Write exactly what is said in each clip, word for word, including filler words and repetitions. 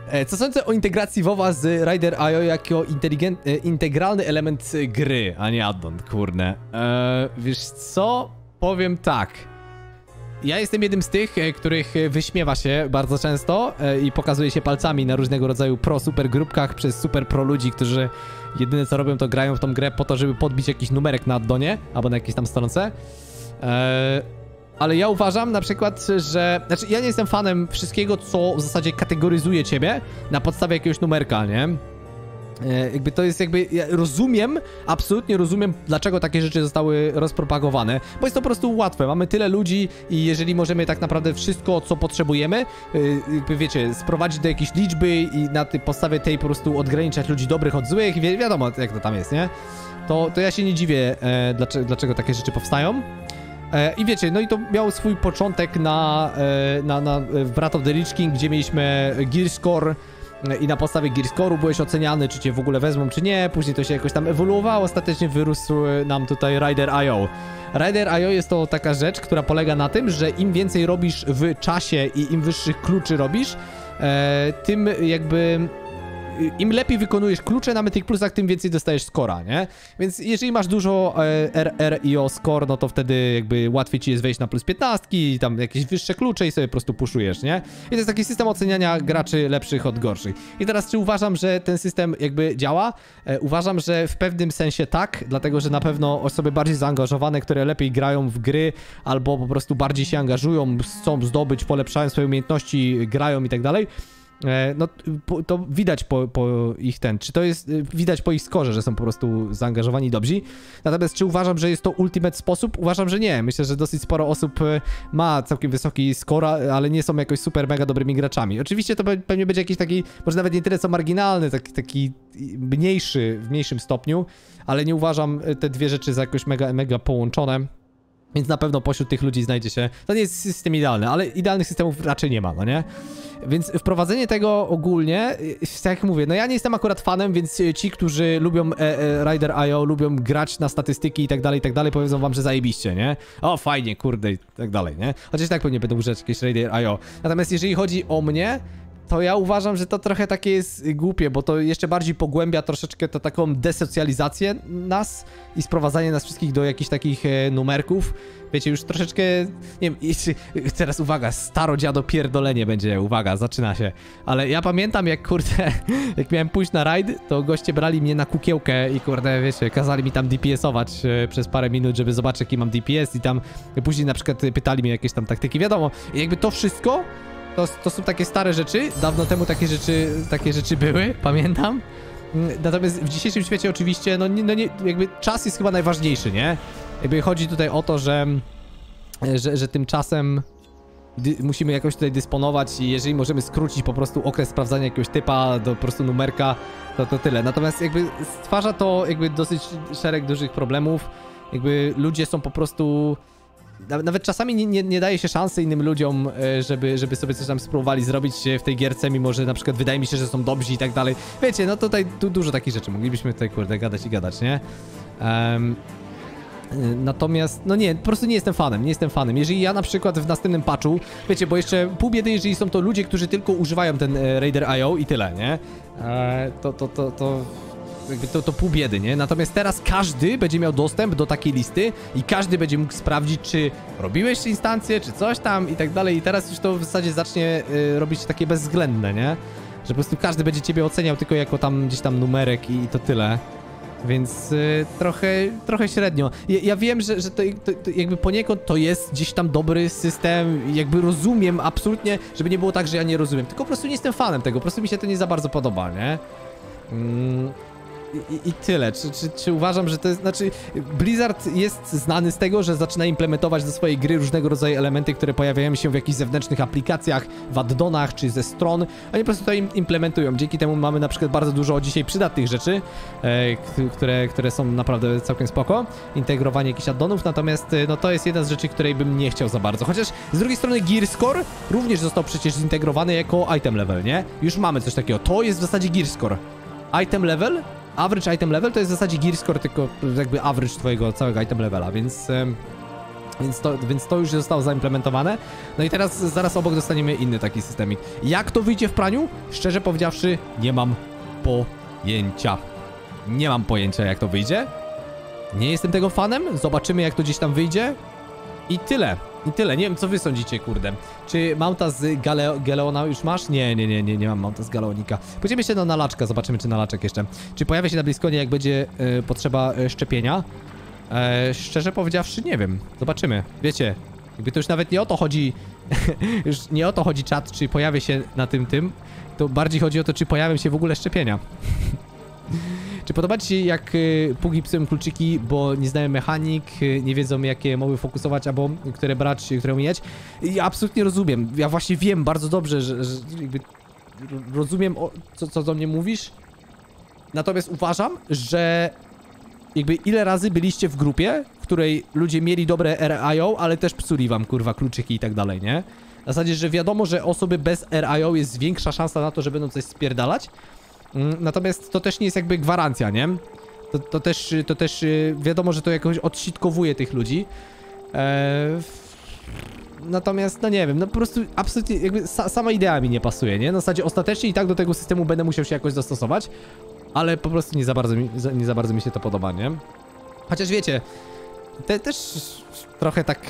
Co sądzę o integracji WoWa z Rider kropka i o jako integralny element gry, a nie addon, kurne. Eee, wiesz co? Powiem tak. Ja jestem jednym z tych, których wyśmiewa się bardzo często i pokazuje się palcami na różnego rodzaju pro-super grupkach przez super pro ludzi, którzy jedyne co robią to grają w tą grę po to, żeby podbić jakiś numerek na addonie albo na jakiejś tam stronce. Eee, ale ja uważam na przykład, że... Znaczy ja nie jestem fanem wszystkiego, co w zasadzie kategoryzuje ciebie na podstawie jakiegoś numerka, nie? E, jakby to jest jakby... Ja rozumiem, absolutnie rozumiem, dlaczego takie rzeczy zostały rozpropagowane, bo jest to po prostu łatwe. Mamy tyle ludzi i jeżeli możemy tak naprawdę wszystko, co potrzebujemy, e, jakby wiecie, sprowadzić do jakiejś liczby i na tej podstawie tej po prostu odgraniczać ludzi dobrych od złych, wi wiadomo jak to tam jest, nie? To, to ja się nie dziwię, e, dlaczego, dlaczego takie rzeczy powstają. E, I wiecie, no i to miał swój początek na, e, na, na Wrath of the Lich King, gdzie mieliśmy Gear Score i na podstawie Gear Score'u byłeś oceniany, czy cię w ogóle wezmą, czy nie. Później to się jakoś tam ewoluowało, ostatecznie wyrósł nam tutaj Rider kropka i o. Rider kropka i o jest to taka rzecz, która polega na tym, że im więcej robisz w czasie i im wyższych kluczy robisz, e, tym jakby... Im lepiej wykonujesz klucze na Mythic Plusach, tym więcej dostajesz scora, nie? Więc jeżeli masz dużo e, R R i O score, no to wtedy jakby łatwiej ci jest wejść na plus piętnaście i tam jakieś wyższe klucze i sobie po prostu puszujesz, nie? I to jest taki system oceniania graczy lepszych od gorszych. I teraz czy uważam, że ten system jakby działa? E, uważam, że w pewnym sensie tak, dlatego że na pewno osoby bardziej zaangażowane, które lepiej grają w gry albo po prostu bardziej się angażują, chcą zdobyć, polepszają swoje umiejętności, grają i tak dalej, no to widać po, po ich ten, czy to jest, widać po ich skorze, że są po prostu zaangażowani i dobrzy. Natomiast czy uważam, że jest to ultimate sposób? Uważam, że nie. Myślę, że dosyć sporo osób ma całkiem wysoki skor, ale nie są jakoś super mega dobrymi graczami. Oczywiście to pewnie będzie jakiś taki, może nawet nie tyle co marginalny, taki, taki mniejszy, w mniejszym stopniu, ale nie uważam te dwie rzeczy za jakoś mega, mega połączone. Więc na pewno pośród tych ludzi znajdzie się... To nie jest system idealny, ale idealnych systemów raczej nie ma, no nie? Więc wprowadzenie tego ogólnie, tak jak mówię, no ja nie jestem akurat fanem, więc ci, którzy lubią e, e, Rider kropka i o, lubią grać na statystyki i tak dalej, i tak dalej, powiedzą wam, że zajebiście, nie? O, fajnie, kurde i tak dalej, nie? Chociaż tak pewnie będą używać jakieś Rider kropka i o. Natomiast jeżeli chodzi o mnie, to ja uważam, że to trochę takie jest głupie, bo to jeszcze bardziej pogłębia troszeczkę to taką desocjalizację nas i sprowadzanie nas wszystkich do jakichś takich e, numerków. Wiecie, już troszeczkę, nie wiem, teraz uwaga, starodziado pierdolenie będzie, uwaga, zaczyna się. Ale ja pamiętam jak, kurde, jak miałem pójść na raid, to goście brali mnie na kukiełkę i kurde, wiecie, kazali mi tam D P S-ować e, przez parę minut, żeby zobaczyć jaki mam D P S i tam później na przykład pytali mnie jakieś tam taktyki, wiadomo, i jakby to wszystko To, to są takie stare rzeczy, dawno temu takie rzeczy, takie rzeczy były, pamiętam. Natomiast w dzisiejszym świecie oczywiście, no, no nie, jakby czas jest chyba najważniejszy, nie? Jakby chodzi tutaj o to, że, że, że tym czasem musimy jakoś tutaj dysponować i jeżeli możemy skrócić po prostu okres sprawdzania jakiegoś typa do po prostu numerka, to to tyle. Natomiast jakby stwarza to jakby dosyć szereg dużych problemów. Jakby ludzie są po prostu... Nawet czasami nie, nie, nie daje się szansy innym ludziom, żeby, żeby sobie coś tam spróbowali zrobić w tej gierce, mimo że na przykład wydaje mi się, że są dobrzy i tak dalej. Wiecie, no tutaj tu dużo takich rzeczy. Moglibyśmy tutaj, kurde, gadać i gadać, nie? Um, natomiast, no nie, po prostu nie jestem fanem, nie jestem fanem. Jeżeli ja na przykład w następnym patchu, wiecie, bo jeszcze pół biedy, jeżeli są to ludzie, którzy tylko używają ten e, Rider kropka i o i tyle, nie? E, to, to, to, to... Jakby to, to pół biedy, nie? Natomiast teraz każdy będzie miał dostęp do takiej listy i każdy będzie mógł sprawdzić, czy robiłeś instancję, czy coś tam i tak dalej. I teraz już to w zasadzie zacznie y, robić takie bezwzględne, nie? Że po prostu każdy będzie ciebie oceniał tylko jako tam gdzieś tam numerek i, i to tyle. Więc y, trochę, trochę średnio. Ja, ja wiem, że, że to, to, to jakby poniekąd to jest gdzieś tam dobry system, jakby rozumiem absolutnie, żeby nie było tak, że ja nie rozumiem. Tylko po prostu nie jestem fanem tego, po prostu mi się to nie za bardzo podoba, nie? Mm. I, I tyle. Czy, czy, czy uważam, że to jest... Znaczy, Blizzard jest znany z tego, że zaczyna implementować do swojej gry różnego rodzaju elementy, które pojawiają się w jakichś zewnętrznych aplikacjach, w addonach czy ze stron. Oni po prostu to implementują. Dzięki temu mamy na przykład bardzo dużo dzisiaj przydatnych rzeczy, e, które, które są naprawdę całkiem spoko. Integrowanie jakichś addonów, natomiast no to jest jedna z rzeczy, której bym nie chciał za bardzo. Chociaż z drugiej strony Gear Score również został przecież zintegrowany jako item level, nie? Już mamy coś takiego. To jest w zasadzie Gear Score. Item level? Average item level to jest w zasadzie Gear Score, tylko jakby average twojego całego item levela, więc... Więc to, więc to już zostało zaimplementowane. No i teraz zaraz obok dostaniemy inny taki systemik. Jak to wyjdzie w praniu? Szczerze powiedziawszy, nie mam pojęcia. Nie mam pojęcia, jak to wyjdzie. Nie jestem tego fanem. Zobaczymy, jak to gdzieś tam wyjdzie. I tyle. I tyle. Nie wiem, co wy sądzicie, kurde. Czy Mounta z Gale Galeona już masz? Nie, nie, nie, nie, nie mam Mounta z Galeonika. Pójdziemy jeszcze na nalaczka, zobaczymy, czy nalaczek jeszcze. Czy pojawia się na Bliskonie, jak będzie y, potrzeba y, szczepienia? E, szczerze powiedziawszy, nie wiem. Zobaczymy. Wiecie, jakby to już nawet nie o to chodzi, już nie o to chodzi czat, czy pojawia się na tym tym, to bardziej chodzi o to, czy pojawią się w ogóle szczepienia. Czy podoba ci się, jak y, Pugi psują kluczyki, bo nie znają mechanik, y, nie wiedzą, jakie mowy fokusować, albo które brać, które umieć? Ja absolutnie rozumiem. Ja właśnie wiem bardzo dobrze, że, że jakby rozumiem, o, co, co do mnie mówisz. Natomiast uważam, że jakby ile razy byliście w grupie, w której ludzie mieli dobre R I O, ale też psuli wam, kurwa, kluczyki i tak dalej, nie? W zasadzie, że wiadomo, że osoby bez R I O jest większa szansa na to, że będą coś spierdalać. Natomiast to też nie jest jakby gwarancja, nie? To, to też, to też wiadomo, że to jakoś odsitkowuje tych ludzi. Eee, natomiast, no nie wiem, no po prostu absolutnie jakby sa, sama idea mi nie pasuje, nie? Na zasadzie ostatecznie i tak do tego systemu będę musiał się jakoś dostosować, ale po prostu nie za bardzo mi, nie za bardzo mi się to podoba, nie? Chociaż wiecie, te, też trochę tak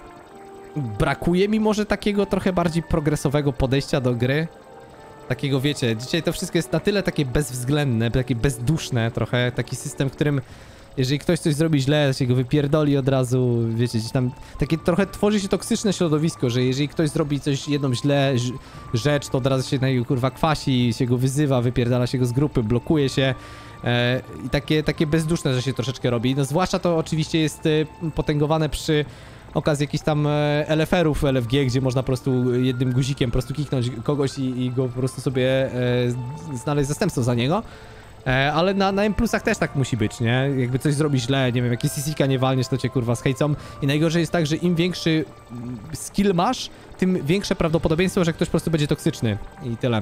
brakuje mi może takiego trochę bardziej progresowego podejścia do gry. Takiego, wiecie, dzisiaj to wszystko jest na tyle takie bezwzględne, takie bezduszne trochę, taki system, w którym jeżeli ktoś coś zrobi źle, się go wypierdoli od razu, wiecie, gdzieś tam takie trochę tworzy się toksyczne środowisko, że jeżeli ktoś zrobi coś, jedną źle rzecz, to od razu się na niego kurwa kwasi, się go wyzywa, wypierdala się go z grupy, blokuje się e, i takie, takie bezduszne, że się troszeczkę robi. No zwłaszcza to oczywiście jest e, potęgowane przy okazji jakichś tam L F R-ów, L F G, gdzie można po prostu jednym guzikiem po prostu kiknąć kogoś i, i go po prostu sobie e, znaleźć zastępstwo za niego. E, ale na, na M plusach też tak musi być, nie? Jakby coś zrobi źle, nie wiem, jakieś C C K nie walniesz, to cię kurwa zhejcą. I najgorzej jest tak, że im większy skill masz, tym większe prawdopodobieństwo, że ktoś po prostu będzie toksyczny. I tyle.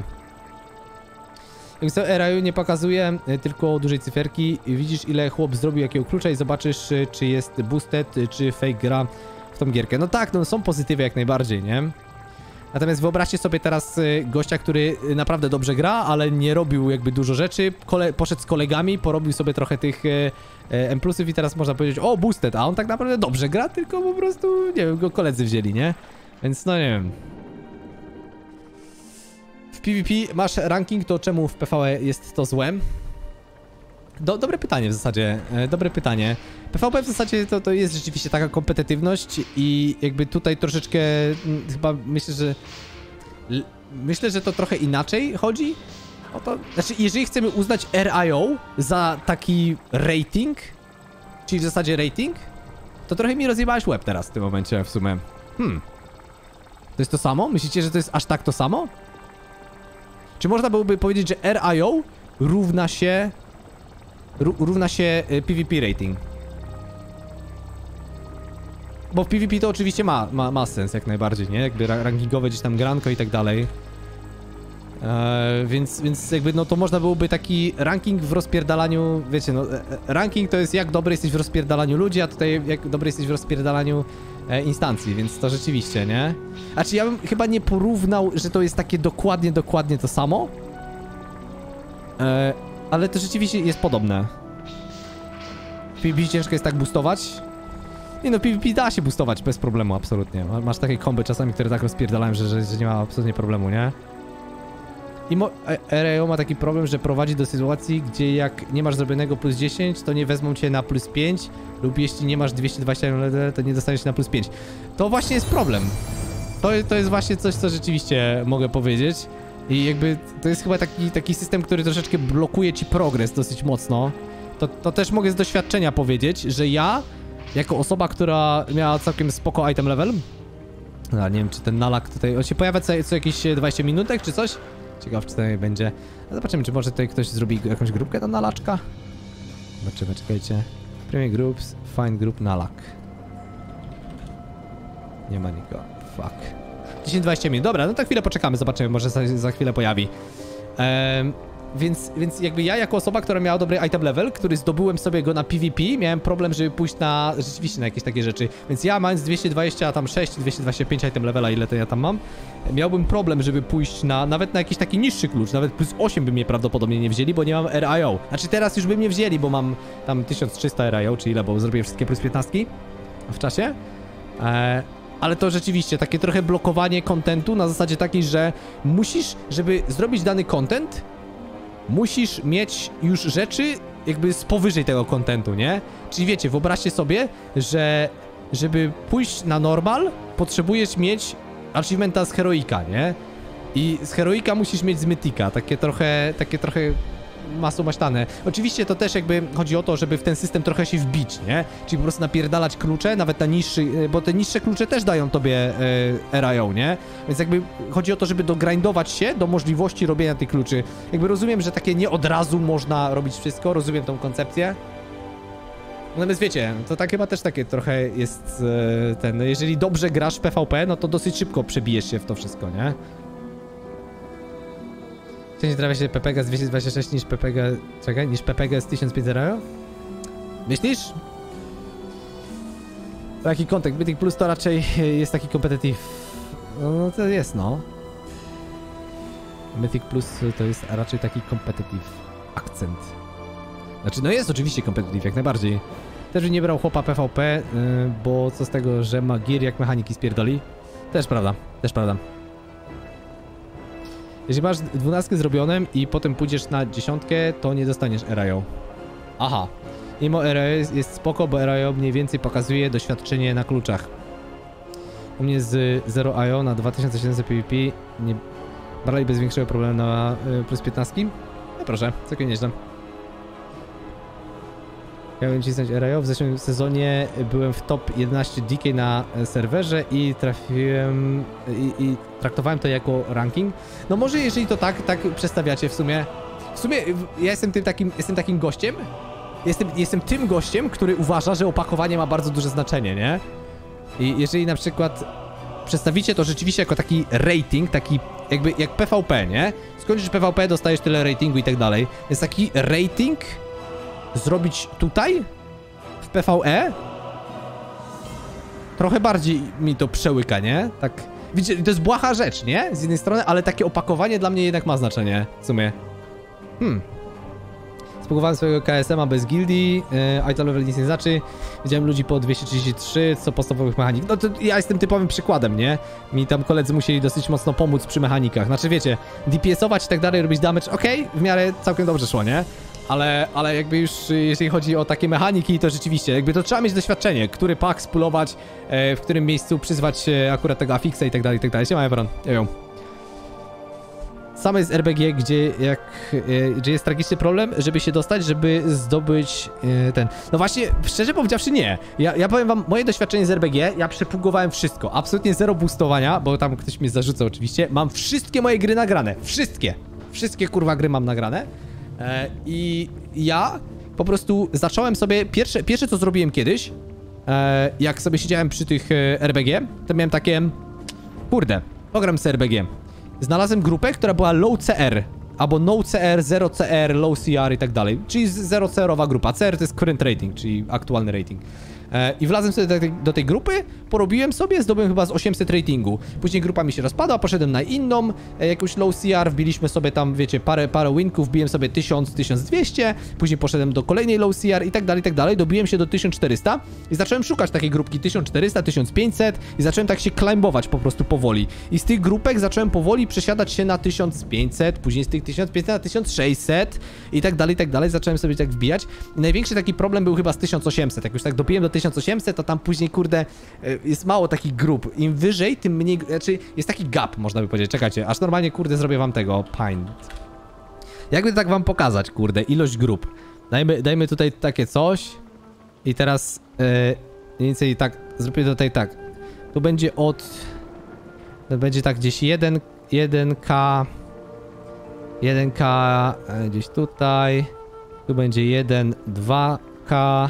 Jak to R I O nie pokazuje tylko dużej cyferki, widzisz ile chłop zrobił jakiego klucza i zobaczysz, czy jest boosted, czy fake gra w tą gierkę. No tak, no są pozytywy jak najbardziej, nie? Natomiast wyobraźcie sobie teraz gościa, który naprawdę dobrze gra, ale nie robił jakby dużo rzeczy, Kole poszedł z kolegami, porobił sobie trochę tych e, M plusów i teraz można powiedzieć, o boosted, a on tak naprawdę dobrze gra, tylko po prostu, nie wiem, go koledzy wzięli, nie? Więc no nie wiem. W PvP masz ranking, to czemu w P V E jest to złe? Do, dobre pytanie w zasadzie, e, dobre pytanie. P V P w zasadzie to, to jest rzeczywiście taka kompetytywność i jakby tutaj troszeczkę m, chyba myślę, że l, myślę, że to trochę inaczej chodzi o to. Znaczy, jeżeli chcemy uznać R I O za taki rating, czyli w zasadzie rating, to trochę mi rozjebałeś łeb teraz w tym momencie w sumie. Hmm. To jest to samo? Myślicie, że to jest aż tak to samo? Czy można byłoby powiedzieć, że R I O równa się równa się PvP rating? Bo w PvP to oczywiście ma, ma, ma sens jak najbardziej, nie? Jakby rankingowe gdzieś tam granko i tak dalej. Eee, więc, więc jakby no to można byłoby taki ranking w rozpierdalaniu, wiecie no, ranking to jest jak dobry jesteś w rozpierdalaniu ludzi, a tutaj jak dobry jesteś w rozpierdalaniu e, instancji, więc to rzeczywiście, nie? Znaczy ja bym chyba nie porównał, że to jest takie dokładnie, dokładnie to samo. Eee, ale to rzeczywiście jest podobne. W PvP ciężko jest tak boostować. Nie no, PvP da się boostować bez problemu, absolutnie. Masz takie komby czasami, które tak rozpierdalają, że, że, że nie ma absolutnie problemu, nie? I R I O ma taki problem, że prowadzi do sytuacji, gdzie jak nie masz zrobionego plus dziesięć, to nie wezmą cię na plus pięć, lub jeśli nie masz dwieście dwadzieścia L D, to nie dostaniesz się na plus pięć. To właśnie jest problem. To, to jest właśnie coś, co rzeczywiście mogę powiedzieć. I jakby to jest chyba taki, taki system, który troszeczkę blokuje ci progres dosyć mocno. To, to też mogę z doświadczenia powiedzieć, że ja, jako osoba, która miała całkiem spoko item level, no, nie wiem, czy ten nalak tutaj, on się pojawia co, co jakieś dwadzieścia minutek, czy coś? Ciekaw, czy tutaj będzie. Zobaczymy, czy może tutaj ktoś zrobi jakąś grupkę do nalaczka. Zobaczymy, czekajcie. Premier Groups, Find Group, nalak. Nie ma nikogo. Fuck. dziesięć dwadzieścia minut. Dobra, no to chwilę poczekamy, zobaczymy, może za, za chwilę pojawi. Ehm, więc, więc jakby ja jako osoba, która miała dobry item level, który zdobyłem sobie go na PvP, miałem problem, żeby pójść na rzeczywiście na jakieś takie rzeczy. Więc ja mając dwieście dwadzieścia sześć, dwieście dwadzieścia pięć item levela, ile to ja tam mam, miałbym problem, żeby pójść na nawet na jakiś taki niższy klucz, nawet plus osiem by mnie prawdopodobnie nie wzięli, bo nie mam R I O. Znaczy teraz już by mnie wzięli, bo mam tam tysiąc trzysta R I O, czy ile, bo zrobiłem wszystkie plus piętnaście w czasie. Eee, ale to rzeczywiście takie trochę blokowanie kontentu na zasadzie takiej, że musisz, żeby zrobić dany content, musisz mieć już rzeczy jakby z powyżej tego kontentu, nie? Czyli wiecie, wyobraźcie sobie, że żeby pójść na normal, potrzebujesz mieć achievementa z heroika, nie? I z heroika musisz mieć z mytika, takie trochę, takie trochę masło maślane. Oczywiście to też jakby chodzi o to, żeby w ten system trochę się wbić, nie? Czyli po prostu napierdalać klucze, nawet na niższy, bo te niższe klucze też dają tobie y, R I O, nie? Więc jakby chodzi o to, żeby dogrindować się do możliwości robienia tych kluczy. Jakby rozumiem, że takie nie od razu można robić wszystko, rozumiem tą koncepcję. Natomiast wiecie, to tak chyba też takie trochę jest y, ten, jeżeli dobrze grasz w PvP, no to dosyć szybko przebijesz się w to wszystko, nie? Wcześniej trafia się P P G z dwieście dwadzieścia sześć niż P P G... Czekaj, niż P P G z tysiąc pięćset R I O? Myślisz? Taki kontekst, Mythic Plus to raczej jest taki competitive... No to jest, no. Mythic Plus to jest raczej taki competitive akcent. Znaczy, no jest oczywiście competitive, jak najbardziej. Też nie brał chłopa PvP, yy, bo co z tego, że ma gear jak mechaniki spierdoli? Też prawda, też prawda. Jeżeli masz dwunastkę zrobioną i potem pójdziesz na dziesiątkę, to nie dostaniesz R I O. Aha. Mimo R I O jest, jest spoko, bo R I O mniej więcej pokazuje doświadczenie na kluczach. U mnie z zero I O na dwa tysiące siedemset PvP nie brali bez większego problemu na y, plus piętnaście. No proszę, całkiem nieźle. Chciałem cisnąć R I O. W zeszłym sezonie byłem w top jedenaście D K na serwerze i trafiłem i, i traktowałem to jako ranking. No może jeżeli to tak, tak przedstawiacie w sumie. W sumie ja jestem tym takim, jestem takim gościem. Jestem, jestem tym gościem, który uważa, że opakowanie ma bardzo duże znaczenie, nie? I jeżeli na przykład przedstawicie to rzeczywiście jako taki rating, taki jakby jak PvP, nie? Skończysz PvP, dostajesz tyle ratingu i tak dalej. Jest taki rating zrobić tutaj w PvE trochę bardziej mi to przełyka, nie? Tak, widzicie, to jest błaha rzecz, nie? Z jednej strony, ale takie opakowanie dla mnie jednak ma znaczenie, w sumie. Hmm. Spróbowałem swojego K S M a bez gildii, yy, item level nic nie znaczy. Widziałem ludzi po dwieście trzydzieści trzy, co podstawowych mechanik. No to ja jestem typowym przykładem, nie? Mi tam koledzy musieli dosyć mocno pomóc przy mechanikach. Znaczy wiecie, D P S-ować i tak dalej, robić damage, okej, okay, w miarę całkiem dobrze szło, nie? Ale, ale jakby już jeżeli chodzi o takie mechaniki, to rzeczywiście, jakby to trzeba mieć doświadczenie, który pack spulować, e, w którym miejscu przyzwać e, akurat tego afixa i tak dalej, i tak dalej. Siema, Ebron. Jojo. Same jest R B G, gdzie jak, e, gdzie jest tragiczny problem, żeby się dostać, żeby zdobyć e, ten... No właśnie, szczerze powiedziawszy nie. Ja, ja powiem wam, moje doświadczenie z R B G, ja przepługowałem wszystko. Absolutnie zero boostowania, bo tam ktoś mnie zarzucał oczywiście. Mam wszystkie moje gry nagrane. Wszystkie. Wszystkie kurwa gry mam nagrane. E, I ja po prostu zacząłem sobie, pierwsze, pierwsze co zrobiłem kiedyś, e, jak sobie siedziałem przy tych e, R B G, to miałem takie, kurde, pogram z R B G. Znalazłem grupę, która była low C R, albo no C R, zero C R, low C R i tak dalej, czyli zero C R-owa grupa. C R to jest current rating, czyli aktualny rating. E, I wlazłem sobie do tej, do tej grupy, porobiłem sobie, zdobyłem chyba z osiemset ratingu. Później grupa mi się rozpadła, poszedłem na inną, e, jakąś low C R, wbiliśmy sobie tam, wiecie, parę, parę winków, wbiłem sobie tysiąc, tysiąc dwieście, później poszedłem do kolejnej low C R i tak dalej, i tak dalej, dobiłem się do tysiąc czterysta i zacząłem szukać takiej grupki tysiąc czterysta, tysiąc pięćset i zacząłem tak się climbować po prostu powoli. I z tych grupek zacząłem powoli przesiadać się na tysiąc pięćset, później z tych tysiąc pięćset na tysiąc sześćset i tak dalej, i tak dalej, zacząłem sobie tak wbijać. I największy taki problem był chyba z tysiąc osiemset, jak już tak dobiłem do tysiąc osiemset, to tam później, kurde, jest mało takich grup. Im wyżej, tym mniej, znaczy jest taki gap, można by powiedzieć. Czekajcie, aż normalnie, kurde, zrobię wam tego, paint. Jakby tak wam pokazać, kurde, ilość grup. Dajmy, dajmy tutaj takie coś i teraz yy, mniej więcej tak, zrobię tutaj tak. Tu będzie od, to będzie tak gdzieś jeden K, jeden K gdzieś tutaj, tu będzie jeden, dwa K,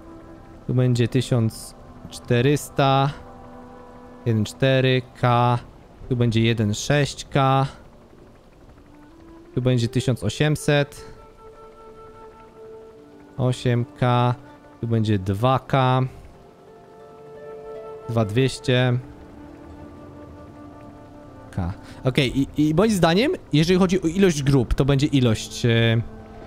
tu będzie tysiąc czterysta, jeden cztery K, tu będzie jeden sześć K, Tu będzie tysiąc osiemset. osiem K. Tu będzie dwa K. dwa tysiące dwieście. K. Okej, okay, i, i moim zdaniem, jeżeli chodzi o ilość grup, to będzie ilość... E,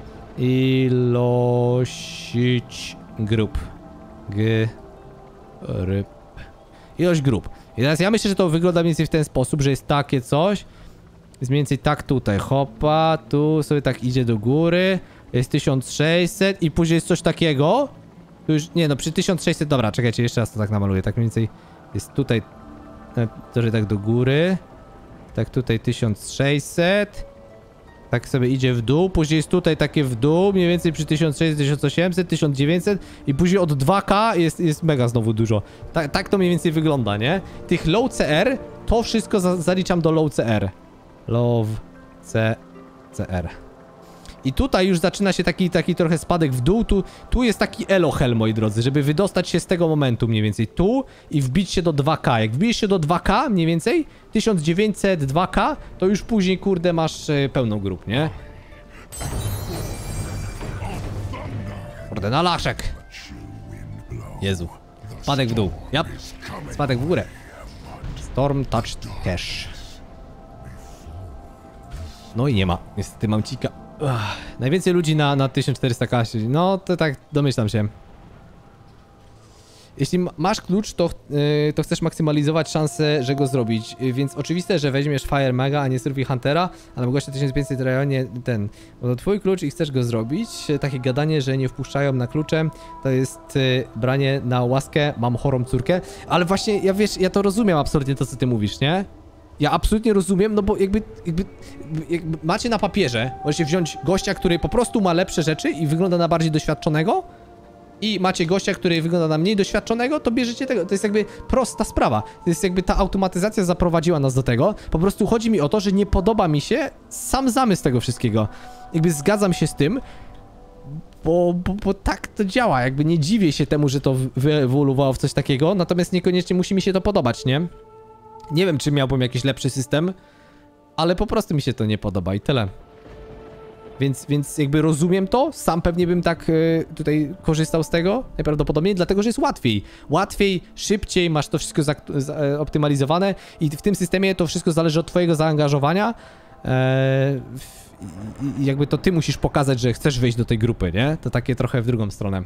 ilość grup. G... Ryb. Ilość grup. I teraz ja myślę, że to wygląda mniej więcej w ten sposób, że jest takie coś. Jest mniej więcej tak tutaj. Hopa, tu sobie tak idzie do góry. Jest tysiąc sześćset i później jest coś takiego. Tu już, nie no, przy tysiąc sześćset, dobra, czekajcie, jeszcze raz to tak namaluję. Tak mniej więcej jest tutaj, trochę tak do góry. Tak tutaj tysiąc sześćset. Tak sobie idzie w dół, później jest tutaj takie w dół, mniej więcej przy tysiąc sześćset, tysiąc osiemset, tysiąc dziewięćset i później od dwa K jest, jest mega znowu dużo. Tak, tak to mniej więcej wygląda, nie? Tych low C R, to wszystko za, zaliczam do low C R. Low C R. I tutaj już zaczyna się taki, taki trochę spadek w dół, tu, tu jest taki elohel, moi drodzy, żeby wydostać się z tego momentu mniej więcej tu i wbić się do dwa K. Jak wbijesz się do dwa K mniej więcej, tysiąc dziewięćset, dwa K, to już później, kurde, masz y, pełną grup, nie? Kurde, na laszek. Jezu. Spadek w dół. Jap. Spadek w górę. Storm touched cash. No i nie ma. Niestety mam cika. Uch, najwięcej ludzi na, na tysiąc czterysta K. No to tak domyślam się. Jeśli masz klucz, to, yy, to chcesz maksymalizować szansę, że go zrobić. Yy, więc oczywiste, że weźmiesz Fire Maga, a nie Survey Huntera, a na gościa tysiąc pięćset w rejonie ten. Bo to twój klucz i chcesz go zrobić. Takie gadanie, że nie wpuszczają na klucze, to jest yy, branie na łaskę. Mam chorą córkę. Ale właśnie, ja wiesz, ja to rozumiem absolutnie to, co ty mówisz, nie? Ja absolutnie rozumiem, no bo jakby, jakby, jakby macie na papierze, możecie wziąć gościa, który po prostu ma lepsze rzeczy i wygląda na bardziej doświadczonego, i macie gościa, który wygląda na mniej doświadczonego, to bierzecie tego. To jest jakby prosta sprawa. To jest jakby ta automatyzacja zaprowadziła nas do tego. Po prostu chodzi mi o to, że nie podoba mi się sam zamysł tego wszystkiego. Jakby zgadzam się z tym, bo, bo, bo tak to działa. Jakby nie dziwię się temu, że to wyewoluowało w coś takiego, natomiast niekoniecznie musi mi się to podobać, nie? Nie wiem, czy miałbym jakiś lepszy system, ale po prostu mi się to nie podoba i tyle. Więc, więc jakby rozumiem to, sam pewnie bym tak y, tutaj korzystał z tego, najprawdopodobniej, dlatego, że jest łatwiej. Łatwiej, szybciej, masz to wszystko za, za, optymalizowane i w tym systemie to wszystko zależy od twojego zaangażowania. E, i jakby to ty musisz pokazać, że chcesz wejść do tej grupy, nie? To takie trochę w drugą stronę.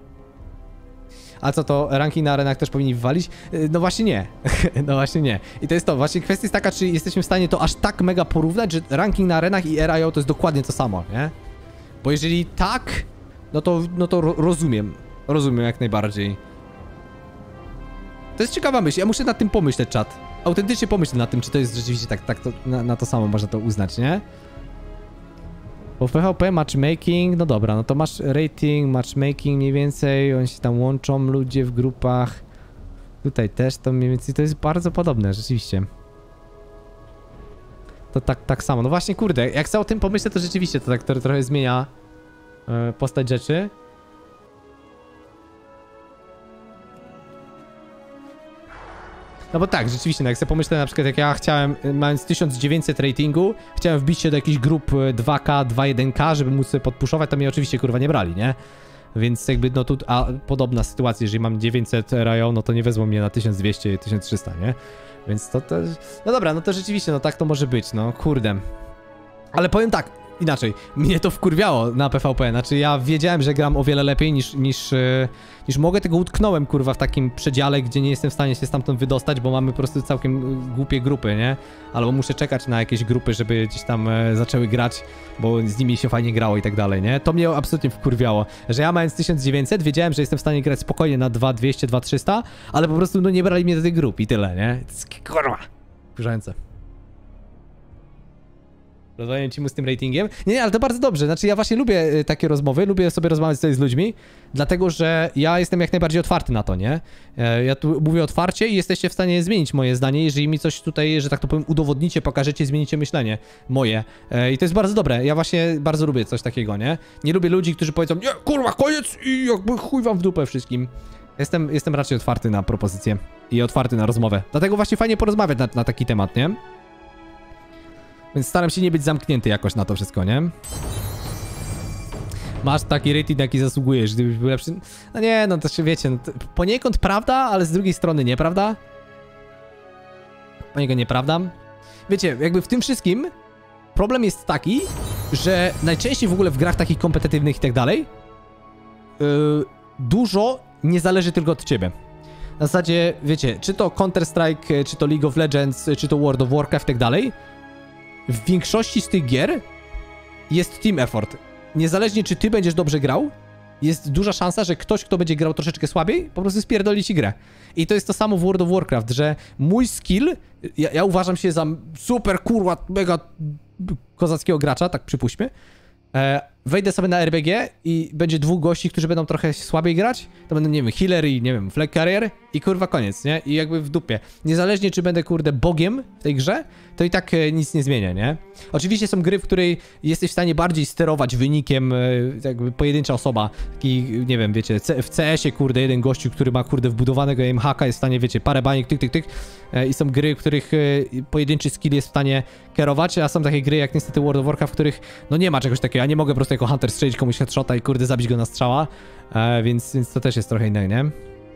A co to, ranking na arenach też powinni wywalić? No właśnie nie. No właśnie nie. I to jest to, właśnie kwestia jest taka, czy jesteśmy w stanie to aż tak mega porównać, że ranking na arenach i R I O to jest dokładnie to samo, nie? Bo jeżeli tak, no to, no to ro rozumiem. Rozumiem jak najbardziej. To jest ciekawa myśl, ja muszę nad tym pomyśleć, czat. Autentycznie pomyśleć nad tym, czy to jest rzeczywiście tak, tak to, na, na to samo można to uznać, nie? Bo w P V P matchmaking, no dobra, no to masz rating, matchmaking mniej więcej, oni się tam łączą, ludzie w grupach. Tutaj też to mniej więcej, to jest bardzo podobne, rzeczywiście. To tak, tak samo, no właśnie kurde, jak sobie o tym pomyślę, to rzeczywiście to tak to trochę zmienia yy, postać rzeczy. No bo tak, rzeczywiście, no jak sobie pomyślę na przykład jak ja chciałem, mając tysiąc dziewięćset ratingu, chciałem wbić się do jakichś grup dwa K, dwa jeden K, żeby móc sobie podpuszować, to mnie oczywiście kurwa nie brali, nie? Więc jakby no tu, a podobna sytuacja, jeżeli mam dziewięćset R I O, no to nie wezmą mnie na tysiąc dwieście, tysiąc trzysta, nie? Więc to też, no dobra, no to rzeczywiście, no tak to może być, no kurde. Ale powiem tak, inaczej, mnie to wkurwiało na P V P, znaczy ja wiedziałem, że gram o wiele lepiej niż, niż, yy, niż mogę, tego utknąłem kurwa w takim przedziale, gdzie nie jestem w stanie się stamtąd wydostać, bo mamy po prostu całkiem głupie grupy, nie? Albo muszę czekać na jakieś grupy, żeby gdzieś tam yy, zaczęły grać, bo z nimi się fajnie grało i tak dalej, nie? To mnie absolutnie wkurwiało, że ja mając tysiąc dziewięćset wiedziałem, że jestem w stanie grać spokojnie na dwa dwieście, dwa trzysta, ale po prostu no nie brali mnie do tej grupy i tyle, nie? To jest kurwa, wkurzające. Rozmawiam ci mu z tym ratingiem. Nie, nie, ale to bardzo dobrze. Znaczy ja właśnie lubię y, takie rozmowy, lubię sobie rozmawiać sobie z ludźmi, dlatego że ja jestem jak najbardziej otwarty na to, nie? E, ja tu mówię otwarcie i jesteście w stanie zmienić moje zdanie, jeżeli mi coś tutaj, że tak to powiem, udowodnicie, pokażecie, zmienicie myślenie moje. E, I to jest bardzo dobre. Ja właśnie bardzo lubię coś takiego, nie? Nie lubię ludzi, którzy powiedzą, nie, kurwa, koniec i jakby chuj wam w dupę wszystkim. Jestem, jestem raczej otwarty na propozycje i otwarty na rozmowę. Dlatego właśnie fajnie porozmawiać na, na taki temat, nie? Więc staram się nie być zamknięty jakoś na to wszystko, nie? Masz taki rating, jaki zasługujesz, gdybyś był lepszy... No nie, no to się wiecie, no to poniekąd prawda, ale z drugiej strony nieprawda. Poniekąd nieprawda. Wiecie, jakby w tym wszystkim problem jest taki, że najczęściej w ogóle w grach takich kompetytywnych i tak dalej yy, dużo nie zależy tylko od ciebie. Na zasadzie, wiecie, czy to Counter-Strike, czy to League of Legends, czy to World of Warcraft i tak dalej, w większości z tych gier jest team effort. Niezależnie czy ty będziesz dobrze grał, jest duża szansa, że ktoś, kto będzie grał troszeczkę słabiej, po prostu spierdoli ci grę. I to jest to samo w World of Warcraft, że mój skill, ja, ja uważam się za super kurwa, mega kozackiego gracza, tak przypuśćmy. E, wejdę sobie na R B G i będzie dwóch gości, którzy będą trochę słabiej grać, to będą, nie wiem, healer i, nie wiem, flag carrier i kurwa koniec, nie? I jakby w dupie. Niezależnie, czy będę, kurde, bogiem w tej grze, to i tak e, nic nie zmienia, nie? Oczywiście są gry, w której jesteś w stanie bardziej sterować wynikiem, e, jakby pojedyncza osoba, taki, nie wiem, wiecie, C w C S ie, kurde, jeden gościu, który ma, kurde, wbudowanego aim hacka, jest w stanie, wiecie, parę baniek, tyk, tyk, tyk, e, i są gry, w których e, pojedynczy skill jest w stanie kierować, a są takie gry, jak niestety World of Warcraft, w których, no nie ma czegoś takiego, ja nie mogę po prostu jako hunter strzelić komuś headshota i, kurde, zabić go na strzała, e, więc, więc to też jest trochę inne, nie?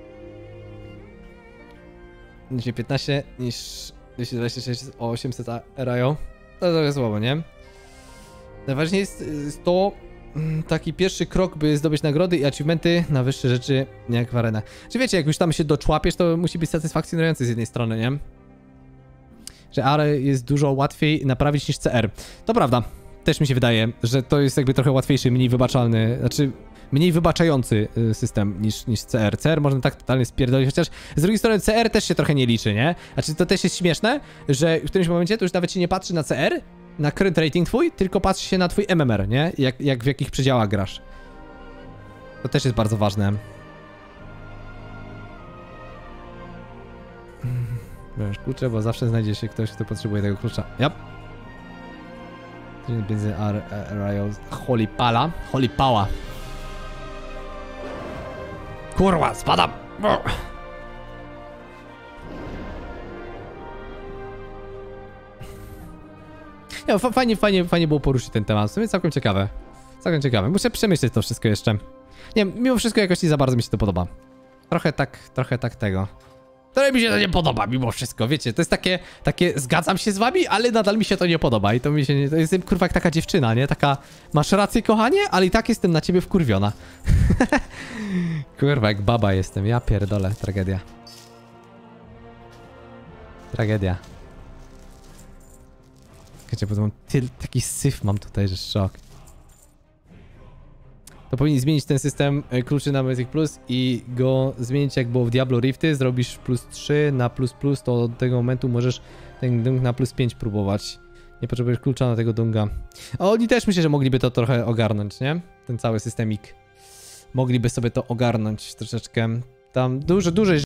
dwieście piętnaście niż dwieście dwadzieścia sześć o osiemset R I O. To trochę słabo, nie? Najważniejsze jest, jest to taki pierwszy krok, by zdobyć nagrody i achievementy na wyższe rzeczy, jak w arenach. Czy wiecie, jak już tam się doczłapiesz, to musi być satysfakcjonujące z jednej strony, nie? Że A R jest dużo łatwiej naprawić niż C R. To prawda. Też mi się wydaje, że to jest jakby trochę łatwiejszy, mniej wybaczalny, znaczy mniej wybaczający system niż, niż C R. C R można tak totalnie spierdolić, chociaż z drugiej strony C R też się trochę nie liczy, nie? Znaczy to też jest śmieszne, że w którymś momencie to już nawet się nie patrzy na C R, na current rating twój, tylko patrzy się na twój M M R, nie? Jak, jak w jakich przedziałach grasz. To też jest bardzo ważne. Wiesz, klucze, bo zawsze znajdzie się ktoś, kto potrzebuje tego klucza. Yep. Między R I O. Holy pala. Holy pała. Kurwa, spadam! Nie, fajnie, fajnie, fajnie było poruszyć ten temat. W sumie całkiem ciekawe. Całkiem ciekawe. Muszę przemyśleć to wszystko jeszcze. Nie, mimo wszystko jakoś nie za bardzo mi się to podoba. Trochę tak, trochę tak tego. Trochę mi się to nie podoba mimo wszystko, wiecie, to jest takie, takie zgadzam się z wami, ale nadal mi się to nie podoba i to mi się nie, to jest kurwa jak taka dziewczyna, nie? Taka, masz rację kochanie, ale i tak jestem na ciebie wkurwiona. Kurwa, jak baba jestem, ja pierdolę, tragedia. Tragedia. Wiecie, bo mam tyl, taki syf mam tutaj, że szok. To powinni zmienić ten system kluczy na Mythic Plus i go zmienić jak było w Diablo Rifty. Zrobisz plus trzy na plus plus, to od tego momentu możesz ten dung na plus pięć próbować. Nie potrzebujesz klucza na tego dunga. A oni też myślę, że mogliby to trochę ogarnąć, nie? Ten cały systemik. Mogliby sobie to ogarnąć troszeczkę. Tam dużo, dużo